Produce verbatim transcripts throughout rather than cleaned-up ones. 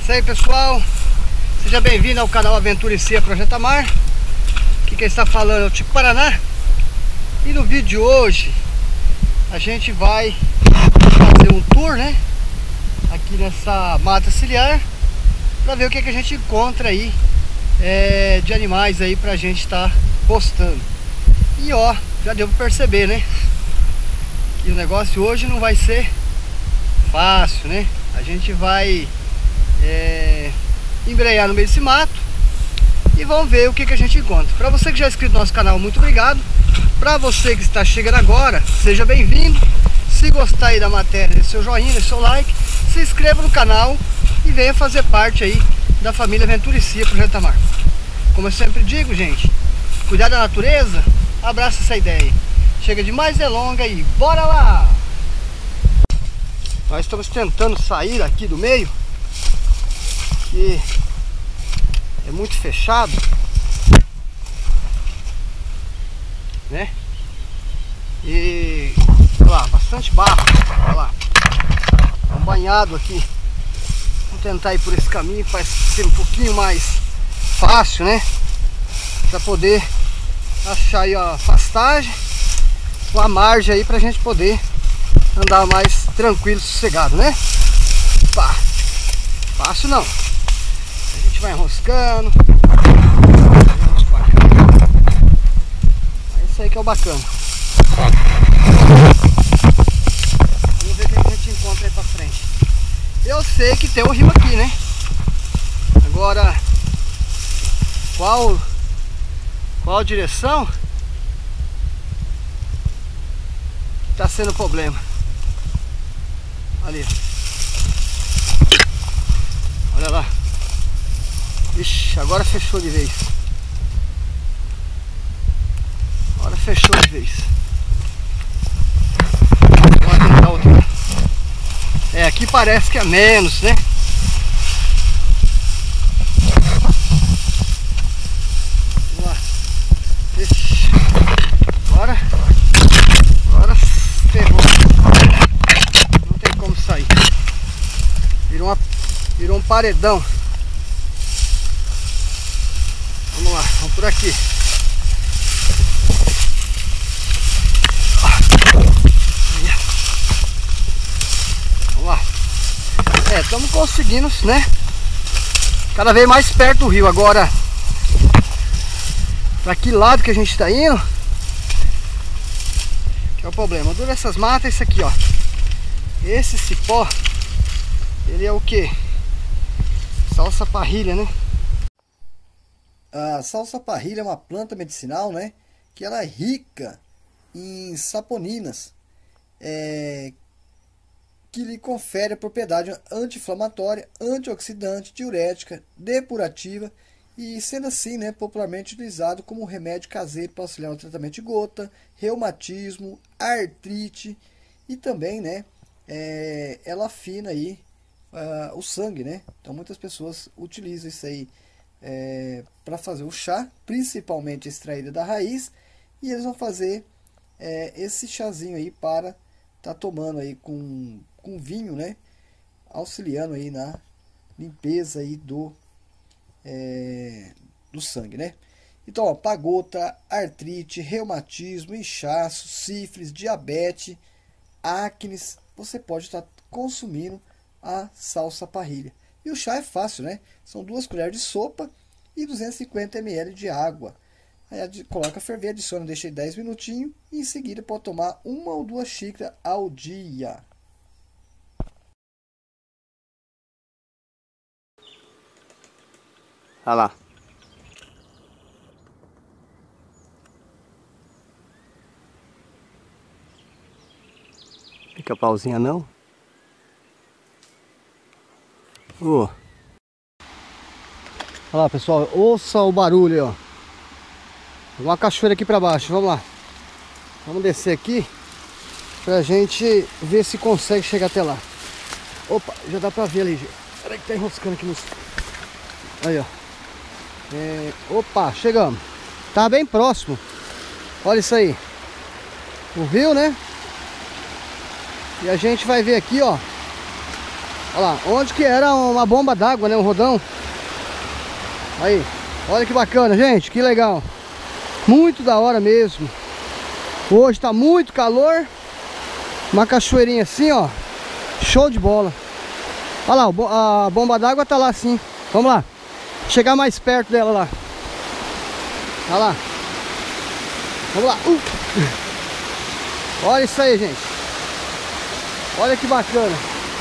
Isso aí, pessoal, seja bem-vindo ao canal Aventura e Cia Projeto Amar. Aqui quem está falando é o Tico Paraná. E no vídeo de hoje a gente vai fazer um tour, né, aqui nessa mata ciliar, para ver o que, que a gente encontra aí é, de animais aí pra gente estar tá postando. E ó, já deu pra perceber, né, que o negócio hoje não vai ser fácil, né? A gente vai é, embrear no meio desse mato e vamos ver o que, que a gente encontra. Para você que já é inscrito no nosso canal, muito obrigado. Para você que está chegando agora, seja bem-vindo. Se gostar aí da matéria, dê seu joinha, dê seu like, se inscreva no canal e venha fazer parte aí da família Aventura e Cia Projeto Amar. Como eu sempre digo, gente, cuidar da natureza, abraça essa ideia. Chega de mais delonga e bora lá! Nós estamos tentando sair aqui do meio, que é muito fechado, né? E olha lá, bastante barro, olha lá, é um banhado aqui. Vamos tentar ir por esse caminho para ser um pouquinho mais fácil, né? Para poder achar aí a pastagem, uma margem aí para a gente poder andar mais tranquilo, sossegado, né? Pá, fácil não. A gente vai enroscando. É isso aí que é o bacana. Vamos ver o que a gente encontra aí pra frente. Eu sei que tem um rio aqui, né? Agora, qual qual direção tá sendo o problema? Ali, olha lá. Ixi, agora fechou de vez. Agora fechou de vez. Vamos tentar outra. É, aqui parece que é menos, né? Vamos lá. Ixi. Agora Agora ferrou. Não tem como sair. Virou, uma, virou um paredão. Vamos lá, vamos por aqui. Vamos lá. É, estamos conseguindo, né? Cada vez mais perto do rio. Agora, para que lado que a gente está indo, que é o problema. Dura essas matas, esse aqui, ó. Esse cipó, ele é o que? Salsa-parrilha, né? A salsa-parrilha é uma planta medicinal, né? Que ela é rica em saponinas, é, que lhe confere a propriedade anti-inflamatória, antioxidante, diurética, depurativa e, sendo assim, né, popularmente utilizado como remédio caseiro para auxiliar no tratamento de gota, reumatismo, artrite e também, né, é, ela afina aí uh, o sangue, né? Então muitas pessoas utilizam isso aí É, para fazer o chá, principalmente extraída da raiz, e eles vão fazer é, esse chazinho aí para estar tá tomando aí com, com vinho, né, auxiliando aí na limpeza aí do é, do sangue, né? Então, ó, pra gota, artrite, reumatismo, inchaço, sífilis, diabetes, acne, você pode estar tá consumindo a salsa-parrilha. E o chá é fácil, né? São duas colheres de sopa e duzentos e cinquenta mililitros de água. Aí coloca a ferver, adiciona, deixa aí dez minutinhos e em seguida pode tomar uma ou duas xícaras ao dia. Olha lá. Fica pauzinha não? Oh. Olha lá, pessoal, ouça o barulho aí, ó. Tem uma cachoeira aqui pra baixo, vamos lá. Vamos descer aqui pra gente ver se consegue chegar até lá. Opa, já dá pra ver ali, gente. Peraí que tá enroscando aqui nos... Aí, ó. É... Opa, chegamos. Tá bem próximo. Olha isso aí. O rio, né? E a gente vai ver aqui, ó, Olha lá, onde que era uma bomba d'água, né? Um rodão. Aí, olha que bacana, gente, que legal. Muito da hora mesmo. Hoje tá muito calor. Uma cachoeirinha assim, ó. Show de bola. Olha lá, a bomba d'água tá lá assim. Vamos lá. Chegar mais perto dela lá. Olha lá. Vamos lá. Uh. Olha isso aí, gente. Olha que bacana.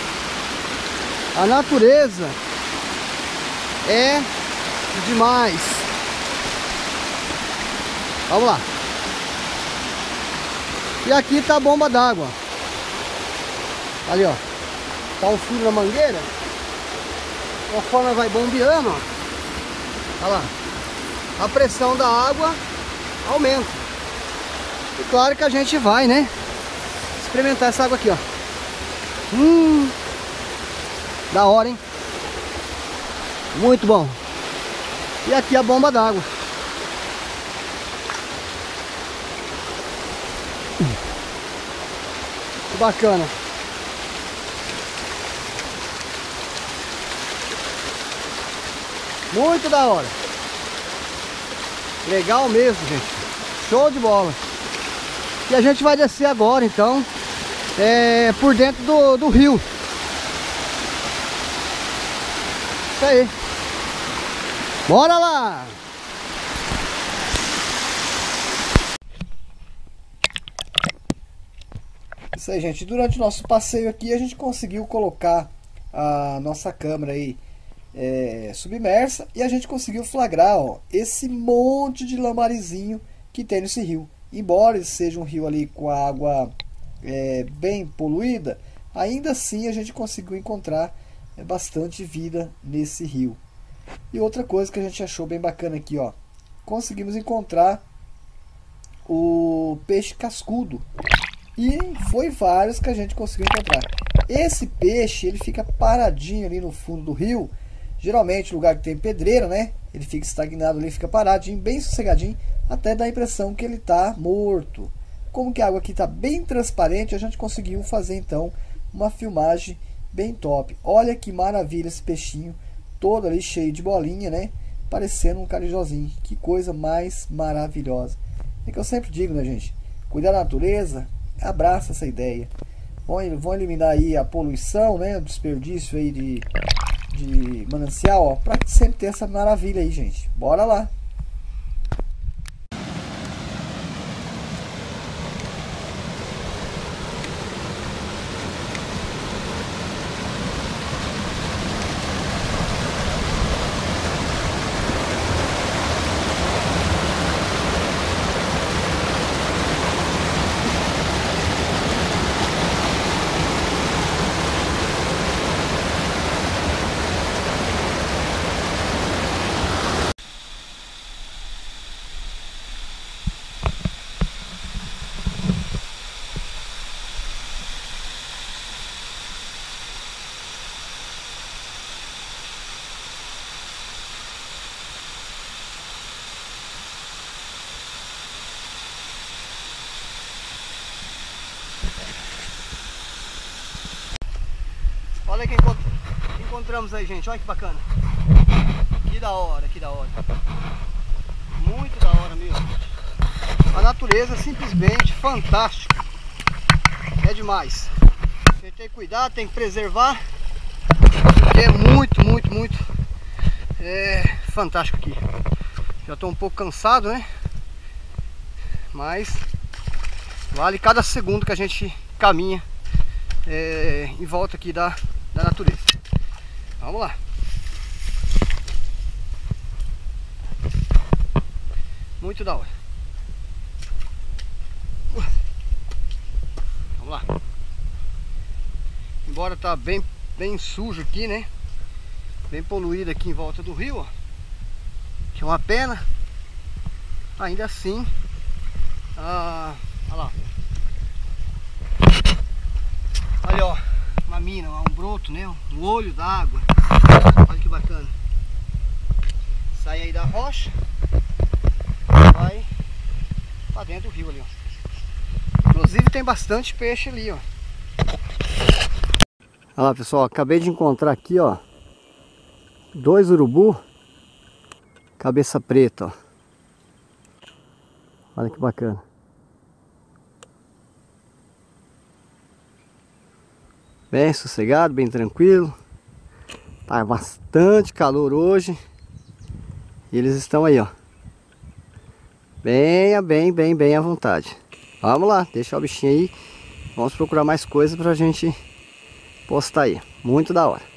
A natureza é demais. Vamos lá. E aqui tá a bomba d'água. Ali, ó. Tá um fio na mangueira. Conforme vai bombeando, ó. Olha lá. A pressão da água aumenta. E claro que a gente vai, né? Experimentar essa água aqui, ó. Hum. Da hora, hein? Muito bom. E aqui a bomba d'água. Que bacana. Muito da hora. Legal mesmo, gente. Show de bola. E a gente vai descer agora, então, é, por dentro do, do rio. Isso aí. Bora lá! Isso aí, gente. Durante o nosso passeio aqui, a gente conseguiu colocar a nossa câmera aí é, submersa e a gente conseguiu flagrar, ó, esse monte de lambarizinho que tem nesse rio. Embora seja um rio ali com a água é, bem poluída, ainda assim a gente conseguiu encontrar é, bastante vida nesse rio. E outra coisa que a gente achou bem bacana aqui, ó, conseguimos encontrar o peixe cascudo. E foi vários que a gente conseguiu encontrar. Esse peixe, ele fica paradinho ali no fundo do rio. Geralmente, lugar que tem pedreira, né? Ele fica estagnado ali, fica paradinho, bem sossegadinho, até dá a impressão que ele está morto. Como que a água aqui está bem transparente, a gente conseguiu fazer então uma filmagem bem top. Olha que maravilha esse peixinho, todo ali cheio de bolinha, né? Parecendo um carijozinho. Que coisa mais maravilhosa. É que eu sempre digo, né, gente? Cuidar da natureza, abraça essa ideia. Vão, vão eliminar aí a poluição, né? O desperdício aí de, de manancial, ó, para sempre ter essa maravilha aí, gente. Bora lá! Olha que encontramos aí, gente. Olha que bacana. Que da hora, que da hora. Muito da hora mesmo. A natureza é simplesmente fantástica. É demais. A gente tem que cuidar, tem que preservar. Porque é muito, muito, muito é fantástico aqui. Já estou um pouco cansado, né? Mas vale cada segundo que a gente caminha é, em volta aqui da da natureza. Vamos lá. Muito da hora. Vamos lá. Embora tá bem bem sujo aqui, né? Bem poluído aqui em volta do rio, ó. Que é uma pena. Ainda assim, ah, olha lá. Olha, ó. Uma mina, um broto, né? Um olho d'água. Olha que bacana. Sai aí da rocha, vai pra dentro do rio ali, ó. Inclusive tem bastante peixe ali, ó. Olha lá, pessoal, acabei de encontrar aqui, ó, dois urubu cabeça preta, ó. Olha que bacana. Bem sossegado, bem tranquilo. Tá bastante calor hoje. E eles estão aí, ó, bem, bem, bem, bem à vontade. Vamos lá, deixar o bichinho aí. Vamos procurar mais coisas pra gente postar aí. Muito da hora.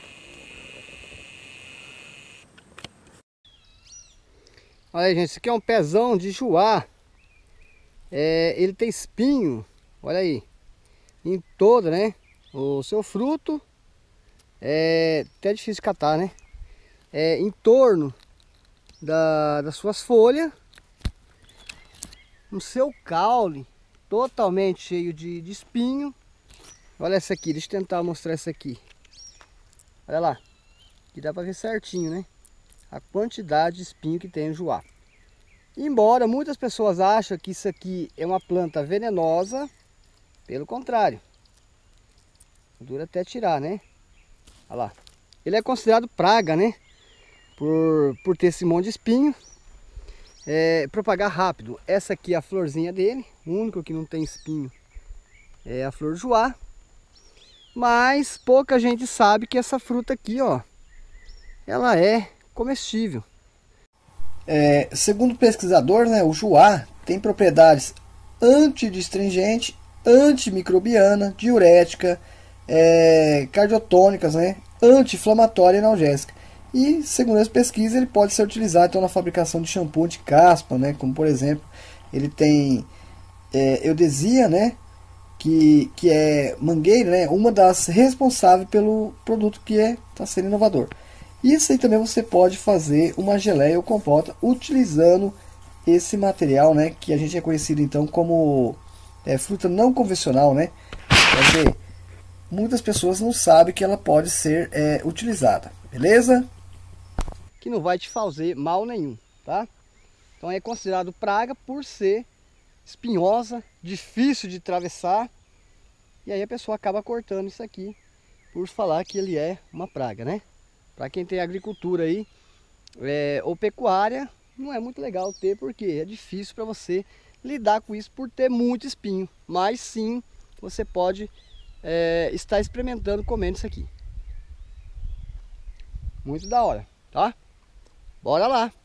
Olha aí, gente, esse aqui é um pezão de juá. É, ele tem espinho, olha aí, em todo, né? O seu fruto é até difícil de catar, né? É em torno da, das suas folhas. No seu caule totalmente cheio de, de espinho. Olha essa aqui, deixa eu tentar mostrar essa aqui. Olha lá, que dá pra ver certinho, né? A quantidade de espinho que tem no juá. Embora muitas pessoas achem que isso aqui é uma planta venenosa, pelo contrário. Dura até tirar, né? Olha lá. Ele é considerado praga, né? Por, por ter esse monte de espinho. É, propagar rápido. Essa aqui é a florzinha dele. O único que não tem espinho é a flor juá. Mas pouca gente sabe que essa fruta aqui, ó, ela é comestível. É, segundo o pesquisador, né, o juá tem propriedades antidistringente, antimicrobiana, diurética, é, cardiotônicas, né, anti-inflamatória e analgésica. E, segundo essa pesquisa, ele pode ser utilizado então, na fabricação de shampoo de caspa, né, como por exemplo, ele tem é, eudesia, né, que, que é mangueira, né, uma das responsáveis pelo produto que é, está sendo inovador. Isso aí também você pode fazer uma geleia ou compota utilizando esse material, né, que a gente é conhecido então como é, fruta não convencional, né? Quer dizer, muitas pessoas não sabem que ela pode ser é, utilizada, beleza? Que não vai te fazer mal nenhum, tá? Então é considerado praga por ser espinhosa, difícil de atravessar, e aí a pessoa acaba cortando isso aqui por falar que ele é uma praga, né? Para quem tem agricultura aí, é, ou pecuária, não é muito legal ter, porque é difícil para você lidar com isso por ter muito espinho. Mas sim, você pode é, estar experimentando comendo isso aqui. Muito da hora, tá? Bora lá!